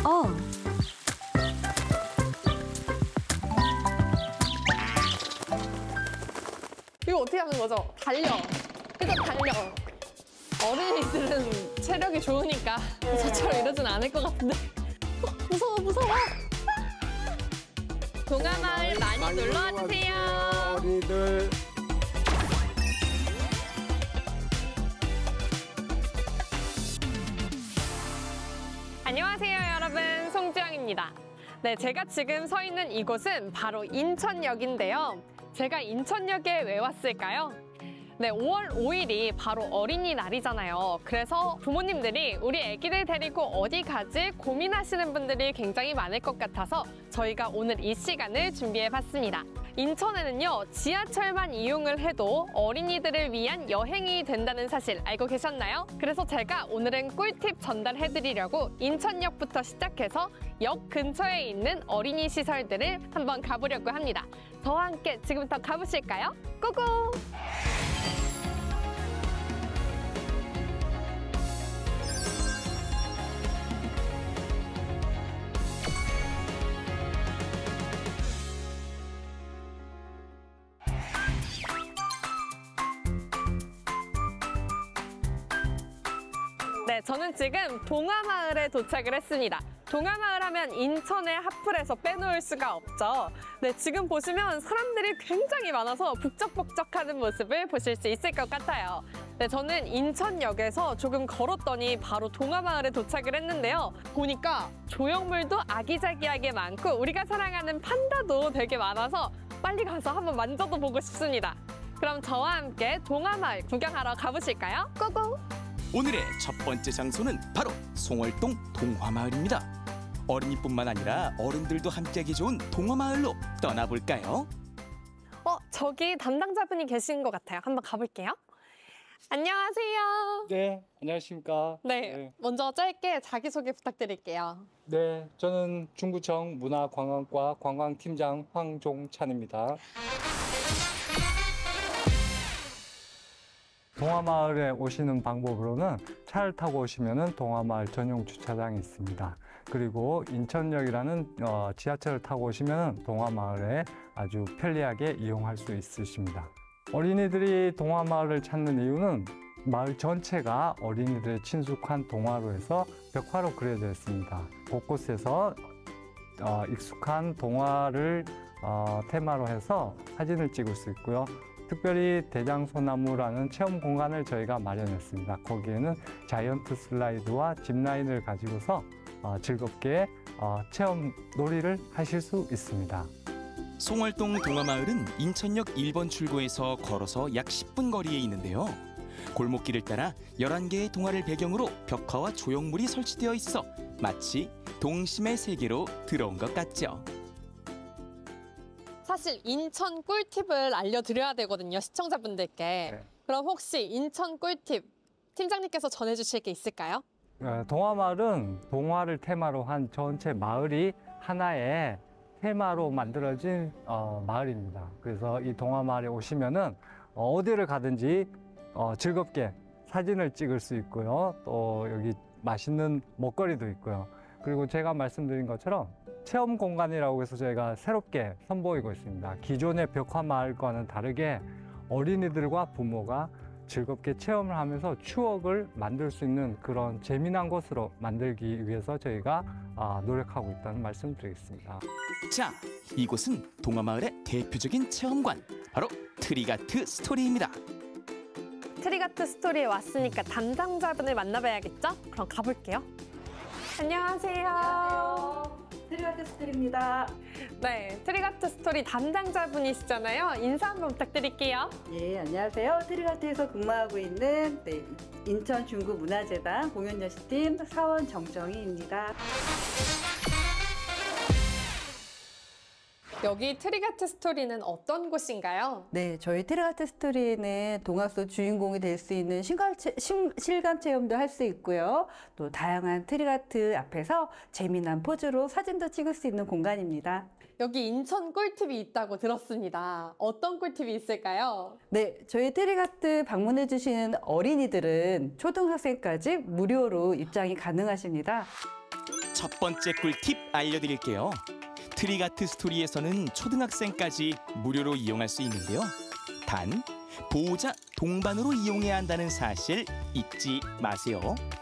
이거 어떻게 하는 거죠? 달려. 그죠? 달려. 어린이들은 체력이 좋으니까 저처럼 이러진 않을 것 같은데. 무서워, 무서워. 동화마을 많이 놀러와주세요. 어린이들. 안녕하세요, 여러분. 송주영입니다. 네, 제가 지금 서 있는 이곳은 바로 인천역인데요. 제가 인천역에 왜 왔을까요? 네, 5월 5일이 바로 어린이날이잖아요. 그래서 부모님들이 우리 애기들 데리고 어디 가지 고민하시는 분들이 굉장히 많을 것 같아서 저희가 오늘 이 시간을 준비해봤습니다. 인천에는요, 지하철만 이용을 해도 어린이들을 위한 여행이 된다는 사실 알고 계셨나요? 그래서 제가 오늘은 꿀팁 전달해드리려고 인천역부터 시작해서 역 근처에 있는 어린이 시설들을 한번 가보려고 합니다. 저와 함께 지금부터 가보실까요? 고고! 네, 저는 지금 동화마을에 도착을 했습니다. 동화마을 하면 인천의 핫플에서 빼놓을 수가 없죠. 네, 지금 보시면 사람들이 굉장히 많아서 북적북적하는 모습을 보실 수 있을 것 같아요. 네, 저는 인천역에서 조금 걸었더니 바로 동화마을에 도착을 했는데요. 보니까 조형물도 아기자기하게 많고 우리가 사랑하는 판다도 되게 많아서 빨리 가서 한번 만져도 보고 싶습니다. 그럼 저와 함께 동화마을 구경하러 가보실까요? 고고! 오늘의 첫 번째 장소는 바로 송월동 동화마을입니다. 어린이뿐만 아니라 어른들도 함께하기 좋은 동화마을로 떠나볼까요? 저기 담당자분이 계신 것 같아요. 한번 가볼게요. 안녕하세요. 네, 안녕하십니까. 네, 먼저 짧게 자기소개 부탁드릴게요. 네, 저는 중구청 문화관광과 관광팀장 황종찬입니다. 동화마을에 오시는 방법으로는 차를 타고 오시면 동화마을 전용 주차장이 있습니다. 그리고 인천역이라는 지하철을 타고 오시면 동화마을에 아주 편리하게 이용할 수 있으십니다. 어린이들이 동화마을을 찾는 이유는 마을 전체가 어린이들의 친숙한 동화로 해서 벽화로 그려져 있습니다. 곳곳에서 익숙한 동화를 테마로 해서 사진을 찍을 수 있고요. 특별히 대장소나무라는 체험 공간을 저희가 마련했습니다. 거기에는 자이언트 슬라이드와 짚라인을 가지고서 즐겁게 체험 놀이를 하실 수 있습니다. 송월동 동화마을은 인천역 1번 출구에서 걸어서 약 10분 거리에 있는데요. 골목길을 따라 11개의 동화를 배경으로 벽화와 조형물이 설치되어 있어 마치 동심의 세계로 들어온 것 같죠. 사실 인천 꿀팁을 알려드려야 되거든요, 시청자분들께. 네. 그럼 혹시 인천 꿀팁 팀장님께서 전해주실 게 있을까요? 동화마을은 동화를 테마로 한 전체 마을이 하나의 테마로 만들어진 마을입니다. 그래서 이 동화마을에 오시면은 어디를 가든지 즐겁게 사진을 찍을 수 있고요. 또 여기 맛있는 먹거리도 있고요. 그리고 제가 말씀드린 것처럼 체험 공간이라고 해서 저희가 새롭게 선보이고 있습니다. 기존의 벽화 마을과는 다르게 어린이들과 부모가 즐겁게 체험을 하면서 추억을 만들 수 있는 그런 재미난 곳으로 만들기 위해서 저희가 노력하고 있다는 말씀 드리겠습니다. 자, 이곳은 동화마을의 대표적인 체험관, 바로 트리가트 스토리입니다. 트리가트 스토리에 왔으니까 담당자분을 만나봐야겠죠? 그럼 가볼게요. 안녕하세요. 안녕하세요. 트리가트 스토리입니다. 네, 트리가트 스토리 담당자분이시잖아요. 인사 한번 부탁드릴게요. 예, 안녕하세요. 트리가트에서 근무하고 있는 인천 중구문화재단 공연연출팀 사원 정정희입니다. 여기 트리가트 스토리는 어떤 곳인가요? 네, 저희 트리가트 스토리는 동화 속 주인공이 될 수 있는 실감 체험도 할 수 있고요. 또 다양한 트리가트 앞에서 재미난 포즈로 사진도 찍을 수 있는 공간입니다. 여기 인천 꿀팁이 있다고 들었습니다. 어떤 꿀팁이 있을까요? 네, 저희 트리가트 방문해 주시는 어린이들은 초등학생까지 무료로 입장이 가능하십니다. 첫 번째 꿀팁 알려드릴게요. 트리가트 스토리에서는 초등학생까지 무료로 이용할 수 있는데요. 단, 보호자 동반으로 이용해야 한다는 사실 잊지 마세요.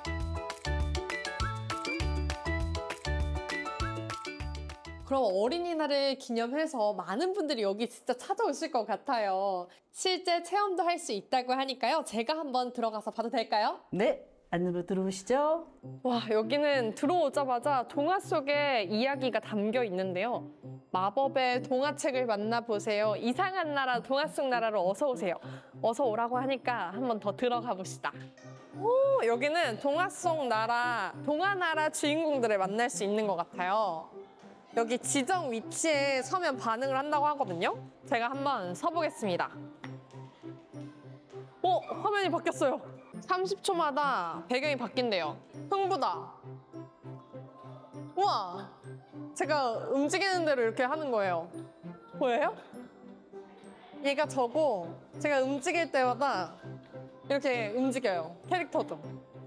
그럼 어린이날을 기념해서 많은 분들이 여기 진짜 찾아오실 것 같아요. 실제 체험도 할 수 있다고 하니까요. 제가 한번 들어가서 봐도 될까요? 네, 안으로 들어오시죠. 와, 여기는 들어오자마자 동화 속에 이야기가 담겨 있는데요. 마법의 동화책을 만나보세요. 이상한 나라, 동화 속 나라로 어서 오세요. 어서 오라고 하니까 한번 더 들어가 봅시다. 오, 여기는 동화 속 나라, 동화 나라 주인공들을 만날 수 있는 것 같아요. 여기 지정 위치에 서면 반응을 한다고 하거든요. 제가 한번 서보겠습니다. 화면이 바뀌었어요. 30초마다 배경이 바뀐대요. 흥부다. 우와! 제가 움직이는 대로 이렇게 하는 거예요. 보여요? 얘가 저고 제가 움직일 때마다 이렇게 움직여요. 캐릭터도.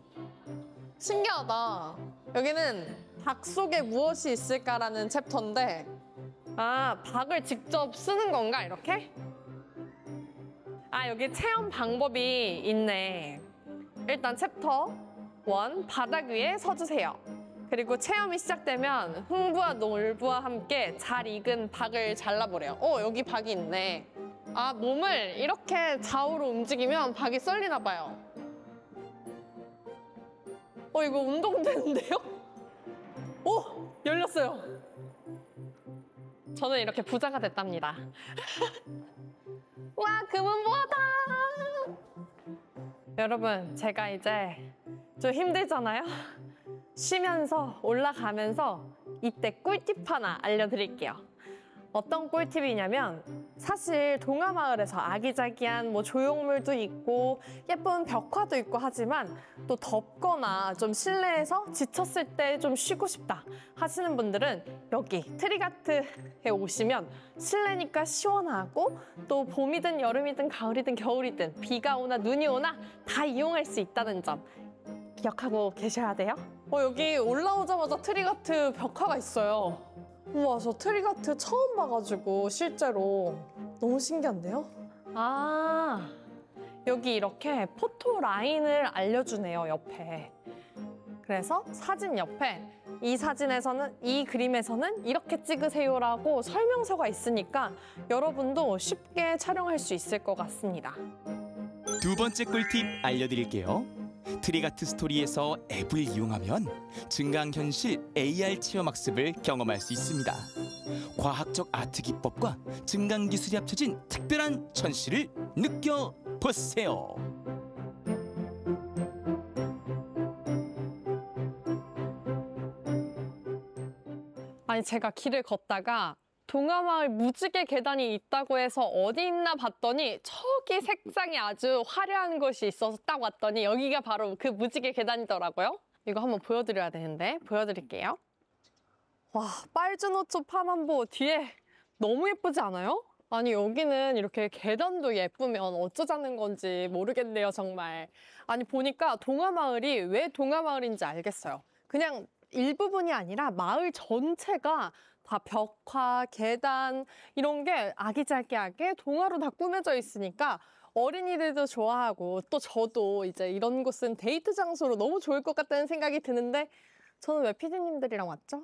신기하다. 여기는 박 속에 무엇이 있을까라는 챕터인데, 아, 박을 직접 쓰는 건가, 이렇게? 아, 여기 체험 방법이 있네. 일단 챕터 1, 바닥 위에 서주세요. 그리고 체험이 시작되면 흥부와 놀부와 함께 잘 익은 박을 잘라보래요. 여기 박이 있네. 아, 몸을 이렇게 좌우로 움직이면 박이 썰리나 봐요. 이거 운동되는데요? 열렸어요. 저는 이렇게 부자가 됐답니다. 와, 금은보화다! 여러분, 제가 이제 좀 힘들잖아요? 쉬면서 올라가면서 이때 꿀팁 하나 알려드릴게요. 어떤 꿀팁이냐면, 사실 동화마을에서 아기자기한 조형물도 있고 예쁜 벽화도 있고 하지만 또 덥거나 좀 실내에서 지쳤을 때 좀 쉬고 싶다 하시는 분들은 여기 트리가트에 오시면 실내니까 시원하고 또 봄이든 여름이든 가을이든 겨울이든 비가 오나 눈이 오나 다 이용할 수 있다는 점 기억하고 계셔야 돼요. 여기 올라오자마자 트리가트 벽화가 있어요. 우와, 저 트리가트 처음 봐가지고 실제로 너무 신기한데요? 아, 여기 이렇게 포토 라인을 알려주네요, 옆에. 그래서 사진 옆에 이 그림에서는 이렇게 찍으세요라고 설명서가 있으니까 여러분도 쉽게 촬영할 수 있을 것 같습니다. 두 번째 꿀팁 알려드릴게요. 트리가트 스토리에서 앱을 이용하면 증강현실 AR 체험학습을 경험할 수 있습니다. 과학적 아트 기법과 증강기술이 합쳐진 특별한 전시를 느껴보세요. 아니, 제가 길을 걷다가 동화마을 무지개 계단이 있다고 해서 어디 있나 봤더니 저기 색상이 아주 화려한 곳이 있어서 딱 왔더니 여기가 바로 그 무지개 계단이더라고요. 이거 한번 보여드려야 되는데 보여드릴게요. 와, 빨주노초 파남보 뒤에 너무 예쁘지 않아요? 아니, 여기는 이렇게 계단도 예쁘면 어쩌자는 건지 모르겠네요, 정말. 아니, 보니까 동화마을이 왜 동화마을인지 알겠어요. 그냥 일부분이 아니라 마을 전체가 다 벽화, 계단 이런 게 아기자기하게 동화로 다 꾸며져 있으니까 어린이들도 좋아하고 또 저도 이제 이런 곳은 데이트 장소로 너무 좋을 것 같다는 생각이 드는데 저는 왜 피디님들이랑 왔죠?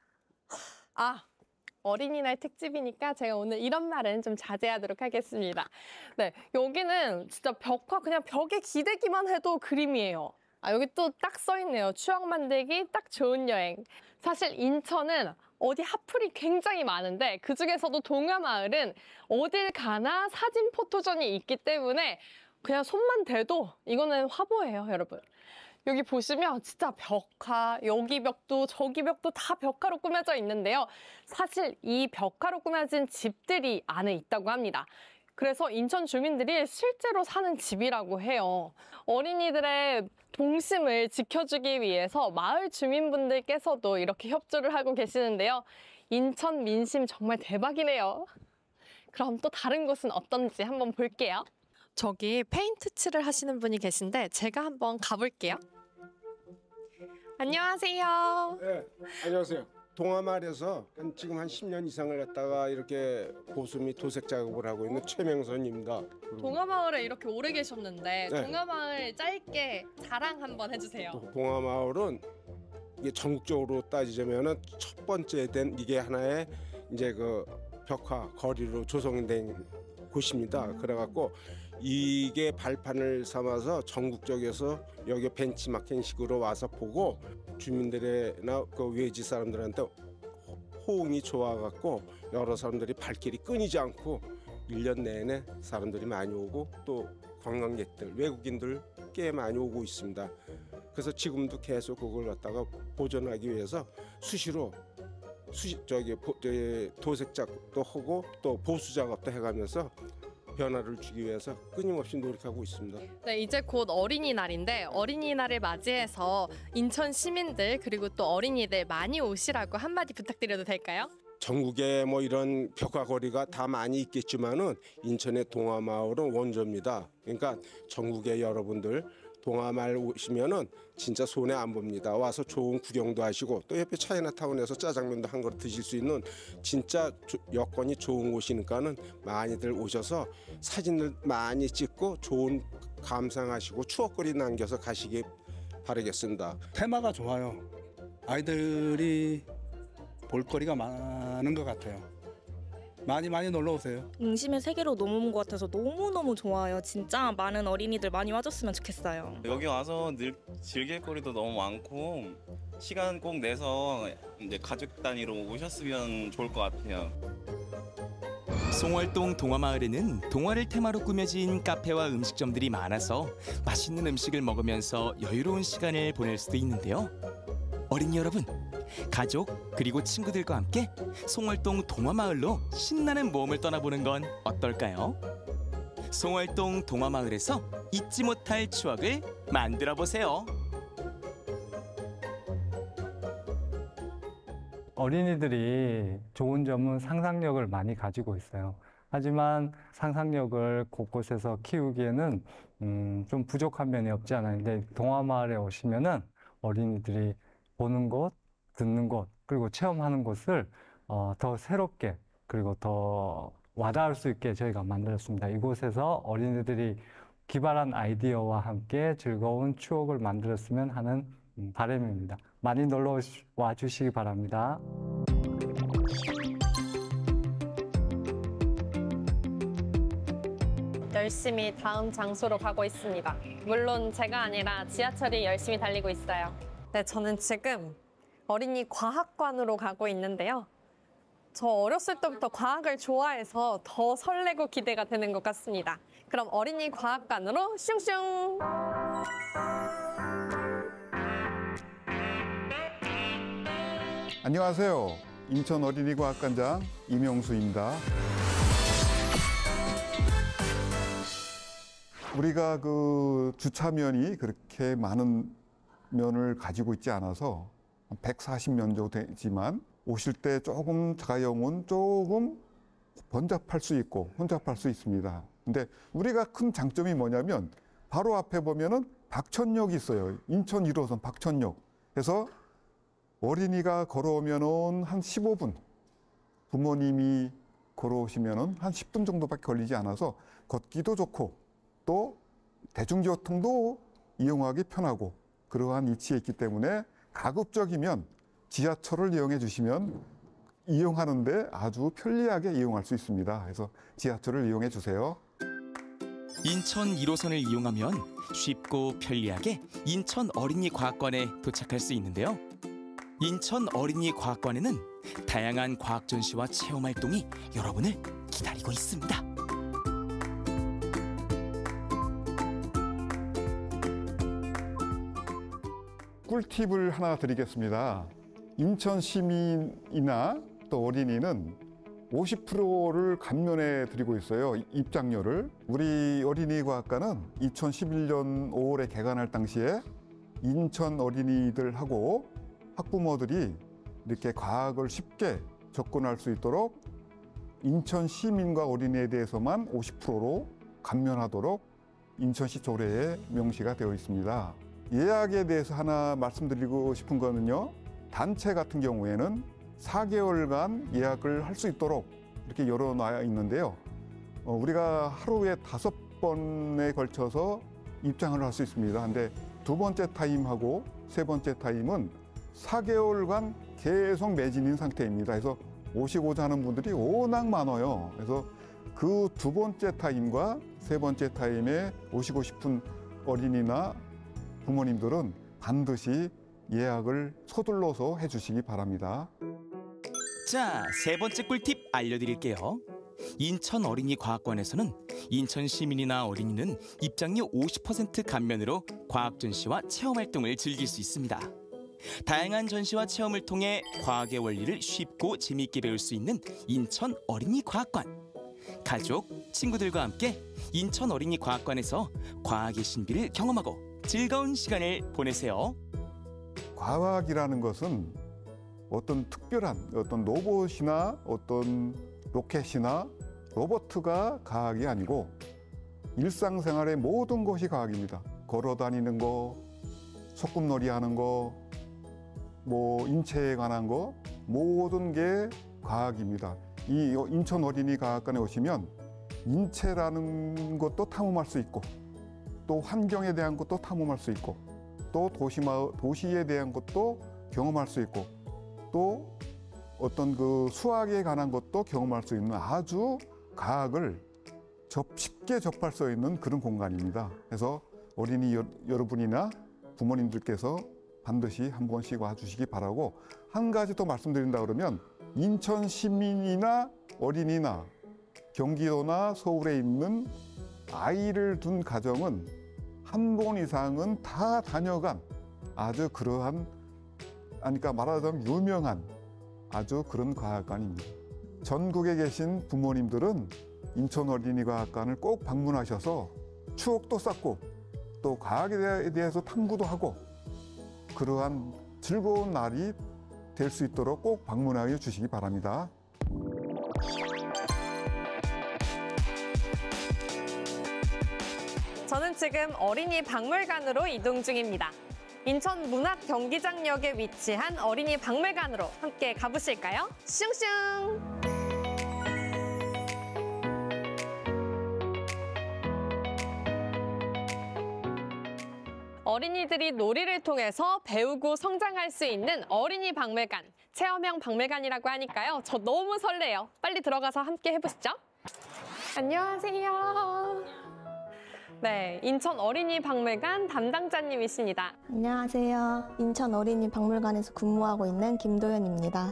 어린이날 특집이니까 제가 오늘 이런 말은 좀 자제하도록 하겠습니다. 네, 여기는 진짜 벽화 그냥 벽에 기대기만 해도 그림이에요. 여기 또 딱 써있네요. 추억 만들기 딱 좋은 여행. 사실 인천은 어디 핫플이 굉장히 많은데 그중에서도 동화마을은 어딜 가나 사진 포토존이 있기 때문에 그냥 손만 대도 이거는 화보예요, 여러분. 여기 보시면 진짜 벽화, 여기 벽도 저기 벽도 다 벽화로 꾸며져 있는데요. 사실 이 벽화로 꾸며진 집들이 안에 있다고 합니다. 그래서 인천 주민들이 실제로 사는 집이라고 해요. 어린이들의 동심을 지켜주기 위해서 마을 주민분들께서도 이렇게 협조를 하고 계시는데요. 인천 민심 정말 대박이네요. 그럼 또 다른 곳은 어떤지 한번 볼게요. 저기 페인트 칠을 하시는 분이 계신데 제가 한번 가볼게요. 안녕하세요. 네, 안녕하세요. 동아마을에서 지금 한 10년 이상을 갖다가 이렇게 보수 및 도색 작업을 하고 있는 최명선입니다. 동아마을에 이렇게 오래 계셨는데 네. 동아마을 짧게 자랑 한번 해주세요. 동아마을은 이게 전국적으로 따지자면은 첫 번째 된 이게 하나의 이제 그 벽화 거리로 조성된 곳입니다. 그래갖고 이게 발판을 삼아서 전국적에서 여기 벤치마킹식으로 와서 보고 주민들이나 그 외지 사람들한테 호응이 좋아갖고 여러 사람들이 발길이 끊이지 않고 1년 내내 사람들이 많이 오고 또 관광객들, 외국인들 꽤 많이 오고 있습니다. 그래서 지금도 계속 그걸 갖다가 보존하기 위해서 수시로 도색 작업도 하고 또 보수 작업도 해가면서 변화를 주기 위해서 끊임없이 노력하고 있습니다. 네, 이제 곧 어린이날인데 어린이날을 맞이해서 인천 시민들 그리고 또 어린이들 많이 오시라고 한마디 부탁드려도 될까요? 전국에 뭐 이런 벽화거리가 다 많이 있겠지만은 인천의 동아마을은 원조입니다. 그러니까 전국의 여러분들 동아마을 오시면은 진짜 손해 안 봅니다. 와서 좋은 구경도 하시고 또 옆에 차이나타운에서 짜장면도 한 그릇 드실 수 있는 진짜 여건이 좋은 곳이니까는 많이들 오셔서 사진을 많이 찍고 좋은 감상하시고 추억거리 남겨서 가시기 바라겠습니다. 테마가 좋아요. 아이들이 볼거리가 많은 것 같아요. 많이 놀러 오세요. 응심의 세계로 너무 온 것 같아서 너무너무 좋아요. 진짜 많은 어린이들 많이 와줬으면 좋겠어요. 여기 와서 늘 즐길 거리도 너무 많고 시간 꼭 내서 이제 가족 단위로 오셨으면 좋을 것 같아요. 송월동 동화마을에는 동화를 테마로 꾸며진 카페와 음식점들이 많아서 맛있는 음식을 먹으면서 여유로운 시간을 보낼 수도 있는데요. 어린이 여러분, 가족 그리고 친구들과 함께 송월동 동화마을로 신나는 모험을 떠나보는 건 어떨까요? 송월동 동화마을에서 잊지 못할 추억을 만들어 보세요. 어린이들이 좋은 점은 상상력을 많이 가지고 있어요. 하지만 상상력을 곳곳에서 키우기에는 좀 부족한 면이 없지 않아요. 근데 동화마을에 오시면은 어린이들이 보는 곳, 듣는 곳, 그리고 체험하는 곳을 더 새롭게 그리고 더 와닿을 수 있게 저희가 만들었습니다. 이곳에서 어린이들이 기발한 아이디어와 함께 즐거운 추억을 만들었으면 하는 바람입니다. 많이 놀러 와 주시기 바랍니다. 열심히 다음 장소로 가고 있습니다. 물론 제가 아니라 지하철이 열심히 달리고 있어요. 네, 저는 지금 어린이 과학관으로 가고 있는데요. 저 어렸을 때부터 과학을 좋아해서 더 설레고 기대가 되는 것 같습니다. 그럼 어린이 과학관으로 슝슝! 안녕하세요. 인천 어린이과학관장 이명수입니다. 우리가 그 주차면이 그렇게 많은 면을 가지고 있지 않아서 140면 정도 되지만 오실 때 조금 자가용은 조금 번잡할 수 있고 혼잡할 수 있습니다. 근데 우리가 큰 장점이 뭐냐면 바로 앞에 보면은 박천역이 있어요. 인천 1호선 박천역. 그래서 어린이가 걸어오면은 한 15분, 부모님이 걸어오시면은 한 10분 정도밖에 걸리지 않아서 걷기도 좋고 또 대중교통도 이용하기 편하고 그러한 위치에 있기 때문에 가급적이면 지하철을 이용해 주시면 이용하는데 아주 편리하게 이용할 수 있습니다. 그래서 지하철을 이용해 주세요. 인천 1호선을 이용하면 쉽고 편리하게 인천 어린이과학관에 도착할 수 있는데요. 인천 어린이과학관에는 다양한 과학 전시와 체험 활동이 여러분을 기다리고 있습니다. 꿀팁을 하나 드리겠습니다. 인천 시민이나 또 어린이는 50%를 감면해 드리고 있어요. 입장료를. 우리 어린이과학관은 2011년 5월에 개관할 당시에 인천 어린이들하고 학부모들이 이렇게 과학을 쉽게 접근할 수 있도록 인천 시민과 어린이에 대해서만 50%로 감면하도록 인천시 조례에 명시가 되어 있습니다. 예약에 대해서 하나 말씀드리고 싶은 거는요. 단체 같은 경우에는 4개월간 예약을 할 수 있도록 이렇게 열어놔야 있는데요. 우리가 하루에 5번에 걸쳐서 입장을 할 수 있습니다. 근데 두 번째 타임하고 세 번째 타임은 4개월간 계속 매진인 상태입니다. 그래서 오시고자 하는 분들이 워낙 많아요. 그래서 그 두 번째 타임과 세 번째 타임에 오시고 싶은 어린이나 부모님들은 반드시 예약을 서둘러서 해주시기 바랍니다. 자, 세 번째 꿀팁 알려드릴게요. 인천 어린이 과학관에서는 인천 시민이나 어린이는 입장료 50% 감면으로 과학 전시와 체험 활동을 즐길 수 있습니다. 다양한 전시와 체험을 통해 과학의 원리를 쉽고 재미있게 배울 수 있는 인천 어린이 과학관. 가족, 친구들과 함께 인천 어린이 과학관에서 과학의 신비를 경험하고 즐거운 시간을 보내세요. 과학이라는 것은 어떤 특별한 어떤 로봇이나 어떤 로켓이나 로봇가 과학이 아니고 일상생활의 모든 것이 과학입니다. 걸어 다니는 거, 소꿉놀이 하는 거, 뭐 인체에 관한 거 모든 게 과학입니다. 이 인천 어린이 과학관에 오시면 인체라는 것도 탐험할 수 있고 또 환경에 대한 것도 탐험할 수 있고 또 도시에 대한 것도 경험할 수 있고 또 어떤 그 수학에 관한 것도 경험할 수 있는 아주 과학을 쉽게 접할 수 있는 그런 공간입니다. 그래서 어린이 여러분이나 부모님들께서 반드시 한 번씩 와주시기 바라고, 한 가지 더 말씀드린다 그러면 인천 시민이나 어린이나 경기도나 서울에 있는 아이를 둔 가정은 한 번 이상은 다 다녀간 아주 그러한, 그러니까 말하자면 유명한 아주 그런 과학관입니다. 전국에 계신 부모님들은 인천 어린이과학관을 꼭 방문하셔서 추억도 쌓고 또 과학에 대해서 탐구도 하고 그러한 즐거운 날이 될 수 있도록 꼭 방문하여 주시기 바랍니다. 저는 지금 어린이 박물관으로 이동 중입니다. 인천 문학경기장역에 위치한 어린이 박물관으로 함께 가보실까요? 슝슝! 어린이들이 놀이를 통해서 배우고 성장할 수 있는 어린이 박물관, 체험형 박물관이라고 하니까요. 저 너무 설레요. 빨리 들어가서 함께 해보시죠. 안녕하세요. 네, 인천 어린이 박물관 담당자님이십니다. 안녕하세요. 인천 어린이 박물관에서 근무하고 있는 김도연입니다.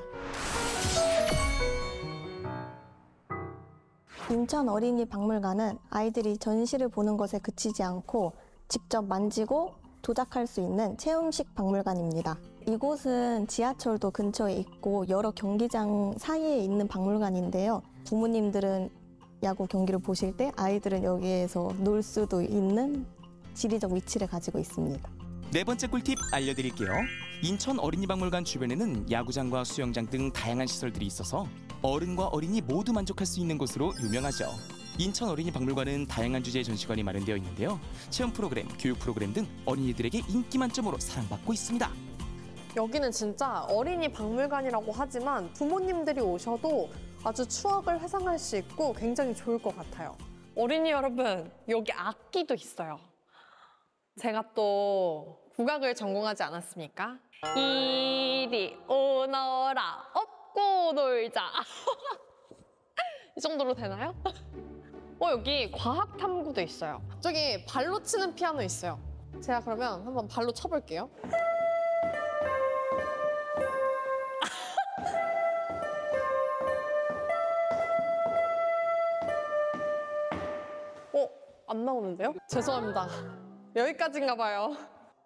인천 어린이 박물관은 아이들이 전시를 보는 것에 그치지 않고 직접 만지고 도작할 수 있는 체험식 박물관입니다. 이곳은 지하철도 근처에 있고 여러 경기장 사이에 있는 박물관인데요. 부모님들은 야구 경기를 보실 때 아이들은 여기에서 놀 수도 있는 지리적 위치를 가지고 있습니다. 네 번째 꿀팁 알려드릴게요. 인천 어린이박물관 주변에는 야구장과 수영장 등 다양한 시설들이 있어서 어른과 어린이 모두 만족할 수 있는 곳으로 유명하죠. 인천 어린이박물관은 다양한 주제의 전시관이 마련되어 있는데요. 체험 프로그램, 교육 프로그램 등 어린이들에게 인기 만점으로 사랑받고 있습니다. 여기는 진짜 어린이 박물관이라고 하지만 부모님들이 오셔도 아주 추억을 회상할 수 있고 굉장히 좋을 것 같아요. 어린이 여러분, 여기 악기도 있어요. 제가 또 국악을 전공하지 않았습니까? 이리 오너라, 업고 놀자. 이 정도로 되나요? 여기 과학 탐구도 있어요. 저기 발로 치는 피아노 있어요. 제가 그러면 한번 발로 쳐볼게요. 안 나오는데요? 죄송합니다. 여기까지인가 봐요.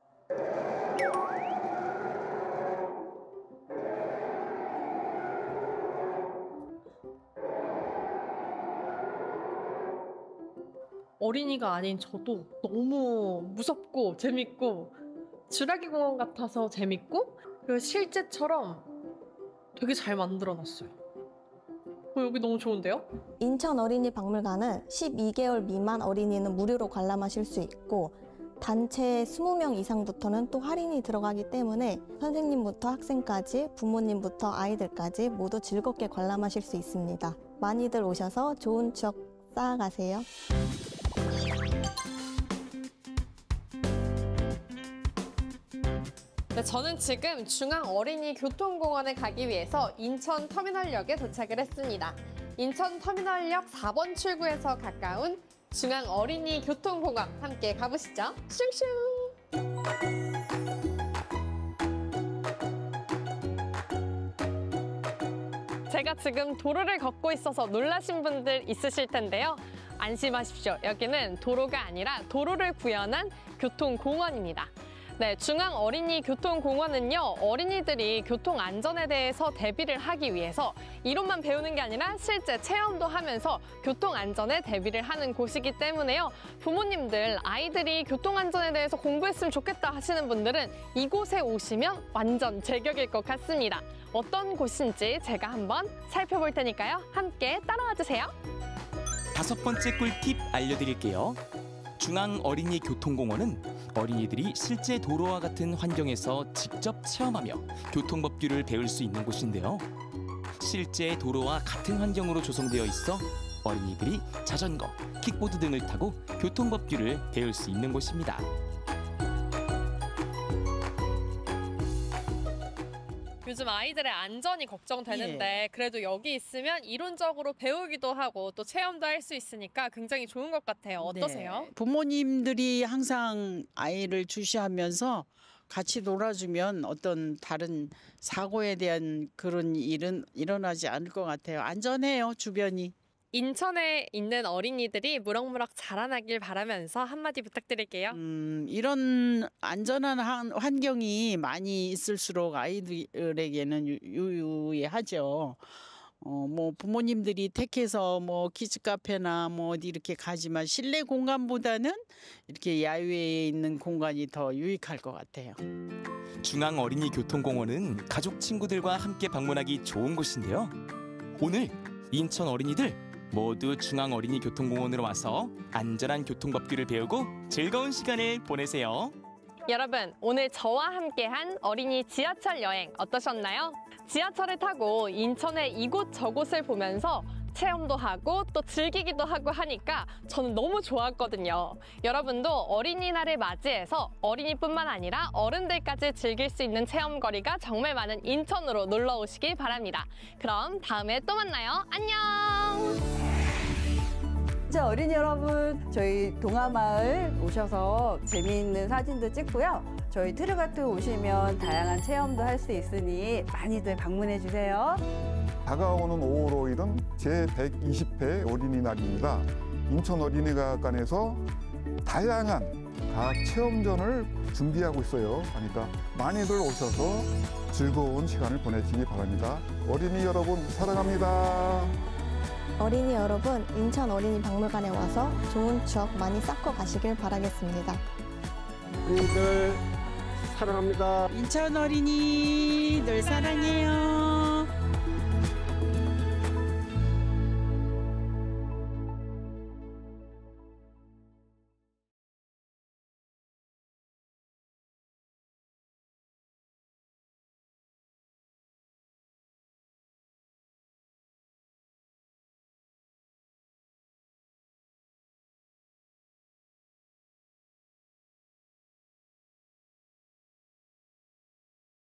어린이가 아닌 저도 너무 무섭고 재밌고 주라기 공원 같아서 재밌고 그리고 실제처럼 되게 잘 만들어놨어요. 여기 너무 좋은데요? 인천 어린이 박물관은 12개월 미만 어린이는 무료로 관람하실 수 있고 단체 20명 이상부터는 또 할인이 들어가기 때문에 선생님부터 학생까지 부모님부터 아이들까지 모두 즐겁게 관람하실 수 있습니다. 많이들 오셔서 좋은 추억 쌓아가세요. 네, 저는 지금 중앙어린이교통공원에 가기 위해서 인천터미널역에 도착을 했습니다. 인천터미널역 4번 출구에서 가까운 중앙어린이교통공원 함께 가보시죠. 슝슝! 제가 지금 도로를 걷고 있어서 놀라신 분들 있으실 텐데요. 안심하십시오. 여기는 도로가 아니라 도로를 구현한 교통공원입니다. 네, 중앙어린이교통공원은요, 어린이들이 교통안전에 대해서 대비를 하기 위해서 이론만 배우는 게 아니라 실제 체험도 하면서 교통안전에 대비를 하는 곳이기 때문에요. 부모님들, 아이들이 교통안전에 대해서 공부했으면 좋겠다 하시는 분들은 이곳에 오시면 완전 제격일 것 같습니다. 어떤 곳인지 제가 한번 살펴볼 테니까요. 함께 따라와 주세요. 5번째 꿀팁 알려드릴게요. 중앙어린이교통공원은 어린이들이 실제 도로와 같은 환경에서 직접 체험하며 교통법규를 배울 수 있는 곳인데요. 실제 도로와 같은 환경으로 조성되어 있어 어린이들이 자전거, 킥보드 등을 타고 교통법규를 배울 수 있는 곳입니다. 요즘 아이들의 안전이 걱정되는데 그래도 여기 있으면 이론적으로 배우기도 하고 또 체험도 할 수 있으니까 굉장히 좋은 것 같아요. 어떠세요? 네. 부모님들이 항상 아이를 주시하면서 같이 놀아주면 어떤 다른 사고에 대한 그런 일은 일어나지 않을 것 같아요. 안전해요, 주변이. 인천에 있는 어린이들이 무럭무럭 자라나길 바라면서 한마디 부탁드릴게요. 이런 안전한 환경이 많이 있을수록 아이들에게는 유의하죠. 뭐 부모님들이 택해서 뭐 키즈 카페나 뭐 어디 이렇게 가지만 실내 공간보다는 이렇게 야외에 있는 공간이 더 유익할 것 같아요. 중앙어린이교통공원은 가족 친구들과 함께 방문하기 좋은 곳인데요. 오늘 인천 어린이들 모두 중앙어린이교통공원으로 와서 안전한 교통법규를 배우고 즐거운 시간을 보내세요. 여러분, 오늘 저와 함께한 어린이 지하철 여행 어떠셨나요? 지하철을 타고 인천의 이곳저곳을 보면서 체험도 하고 또 즐기기도 하고 하니까 저는 너무 좋았거든요. 여러분도 어린이날을 맞이해서 어린이뿐만 아니라 어른들까지 즐길 수 있는 체험거리가 정말 많은 인천으로 놀러 오시길 바랍니다. 그럼 다음에 또 만나요. 안녕! 자, 어린이 여러분, 저희 동화마을 오셔서 재미있는 사진도 찍고요. 저희 트르가트 오시면 다양한 체험도 할 수 있으니 많이들 방문해 주세요. 다가오는 5월 5일은 제120회 어린이날입니다. 인천 어린이과학관에서 다양한 과학 체험전을 준비하고 있어요. 그러니까 많이들 오셔서 즐거운 시간을 보내시기 바랍니다. 어린이 여러분 사랑합니다. 어린이 여러분, 인천 어린이 박물관에 와서 좋은 추억 많이 쌓고 가시길 바라겠습니다. 어린이들 사랑합니다. 인천 어린이 늘 사랑해요.